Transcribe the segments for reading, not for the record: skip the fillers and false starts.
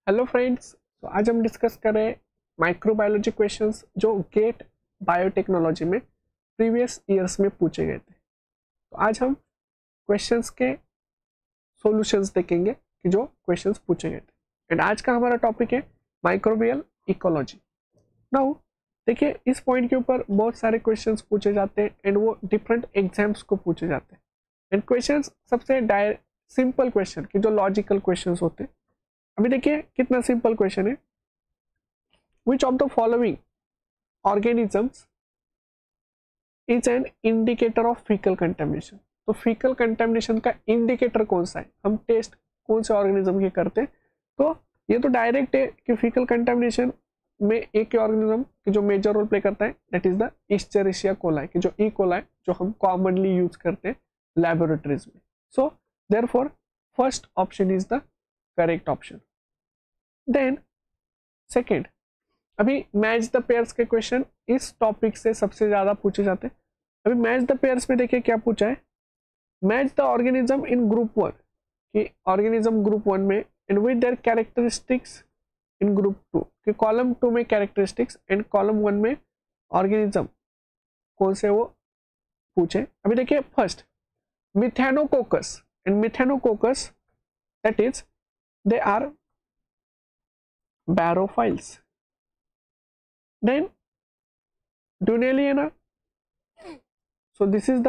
Hello friends. तो आज हम डिस्कस कर रहे हैं माइक्रोबायोलॉजी क्वेश्चंस जो गेट बायोटेक्नोलॉजी में प्रीवियस ईयर्स में पूछे गए थे। तो आज हम क्वेश्चंस के सॉल्यूशंस देखेंगे कि जो क्वेश्चंस पूछे गए थे। एंड आज का हमारा टॉपिक है माइक्रोबियल इकोलॉजी। नाउ देखिए, इस पॉइंट के ऊपर बहुत सारे क्वेश्चंस पूछे जाते हैं एंड वो डिफरेंट एग्जाम्स को पूछे जाते हैं। एंड क्वेश्चंस सबसे सिंपल क्वेश्चन कि जो लॉजिकल क्वेश्चंस होते हैं। अभी देखिए कितना सिंपल क्वेश्चन है। Which of the following organisms is an indicator of faecal contamination. तो फीकल कंटेमिनेशन का इंडिकेटर कौन सा है, हम टेस्ट कौन से ऑर्गेनिज्म के करते हैं। तो ये तो डायरेक्ट है कि फीकल कंटेमिनेशन में एक ऑर्गेनिज्म की जो मेजर रोल प्ले करता है that is the escherichia coli, कि जो ई कोलाई जो हम कॉमनली यूज करते हैं लैबोरेटरीज में। So therefore first option is the correct option. Then second, अभी मैच द पेयर्स के क्वेश्चन इस टॉपिक से सबसे ज्यादा पूछे जाते हैं। अभी मैच द पेयर्स में देखिए क्या पूछा है, match the organism in group one, कि ऑर्गेनिज्म ग्रुप वन में and with their characteristics in group two, कि कॉलम टू में कैरेक्टरिस्टिक्स एंड कॉलम वन में ऑर्गेनिज्म कौन से वो पूछे। अभी देखिए first methanococcus and methanococcus that is they are barophiles. Then Dunaliana, so this is the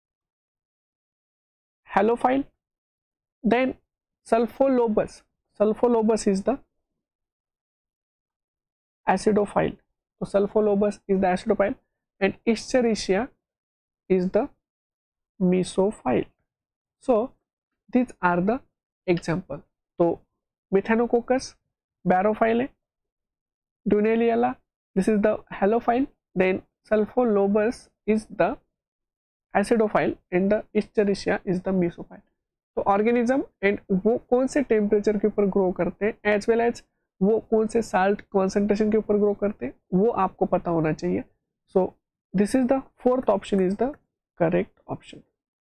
halophile. Then Sulfolobus, Sulfolobus is the acidophile. So Sulfolobus is the acidophile and Escherichia is the mesophile. So these are the example. So Methanococcus barophile है, Dunaliella this is the halophile, then Sulfolobus is the acidophile and the Escherichia is the mesophile. तो organism and वो कौन से temperature के ऊपर grow करते हैं as well as वो कौन से साल्ट कॉन्सेंट्रेशन के ऊपर ग्रो करते हैं वो आपको पता होना चाहिए। So this is the fourth option is the correct option.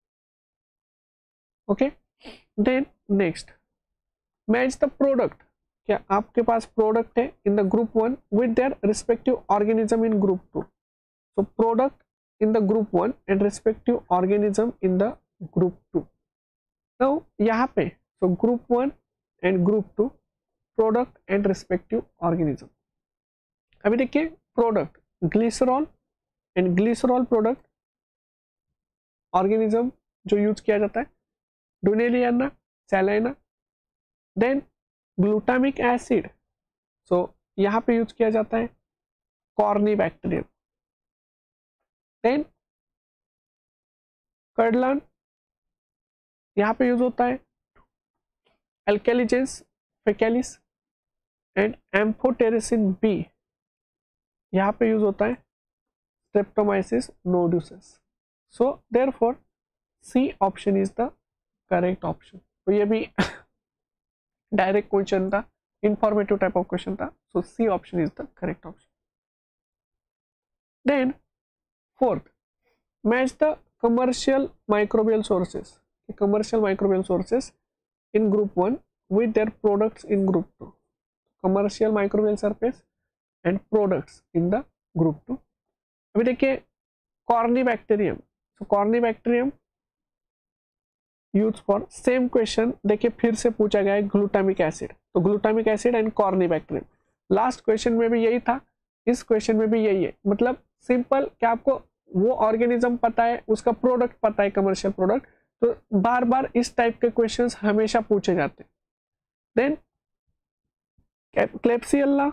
Okay, then next match the product. क्या आपके पास प्रोडक्ट है in the group one with their respective organism in group two. So product in the group one and respective organism in the group two. Now यहाँ पे so group one and group two product and respective organism. अभी देखिए product glycerol and glycerol product organism जो use किया जाता है dunaliella salina. Then glutamic acid, so यहाँ पे यूज किया जाता है कॉर्निबैक्टीरियम। देन कर्डलान यहाँ पे यूज होता है alcaligenes faecalis and amphotericin B यहाँ पे यूज होता है streptomyces nodosus. So therefore C option is the correct option. तो ये भी डायरेक्ट क्वेश्चन था, इंफॉर्मेटिव टाइप ऑफ क्वेश्चन था। So C option is the correct option. Then fourth match the commercial microbial sources, commercial microbial sources in group one with their products in group two. Commercial microbial surface and products in the group to. अभी देखिए corynebacterium, so corynebacterium use for same question देखिए फिर से पूछा गया है glutamic acid. तो glutamic acid and corynebacterium last question में भी यही था, इस क्वेश्चन में भी यही है। मतलब सिंपल क्या आपको वो ऑर्गेनिज्म पता है, उसका प्रोडक्ट पता है, कमर्शियल प्रोडक्ट, तो बार बार इस टाइप के क्वेश्चंस हमेशा पूछे जाते हैं। देन क्लेप्सियल्ला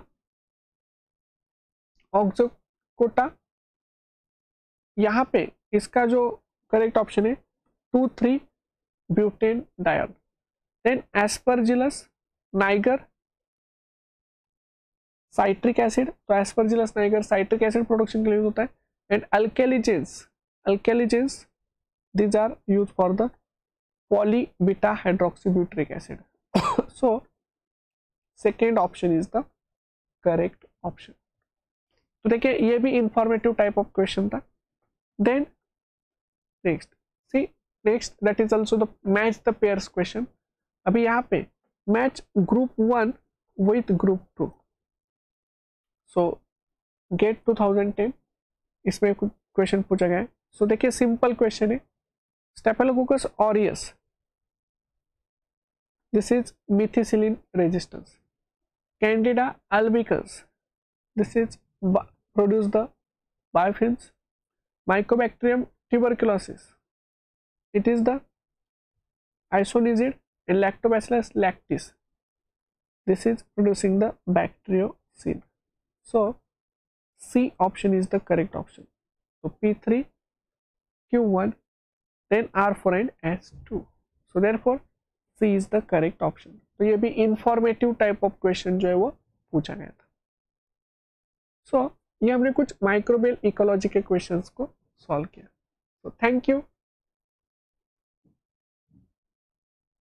ऑक्सोकोटा, यहाँ पे इसका जो करेक्ट ऑप्शन है 2,3 butanediol. Then aspergillus niger citric acid, तो aspergillus niger citric acid production के लिए यूज होता है। And alcaligenes, alcaligenes these are used for the poly beta hydroxybutyric acid. So second option is the correct option. तो देखिए ये भी informative type of question था। Then next C next that is also the match the pairs question. अभी यहाँ पे match group one with group 2. So GATE 2010 इसमें question पूछा गया है. सो देखिए सिंपल क्वेश्चन है. Staphylococcus aureus, this is methicillin resistance. Candida albicans, this is produce the biofilms. Mycobacterium tuberculosis, it is the isoniazid, and Lactobacillus lactis, this is producing the bacteriocin. So C option is the correct option. So P3 Q1 then R4 and S2. So therefore C is the correct option. तो ये भी informative type of question जो है वो पूछा गया था. सो ये हमने कुछ माइक्रोबियल इकोलॉजी के क्वेश्चंस को सॉल्व किया. तो थैंक यू.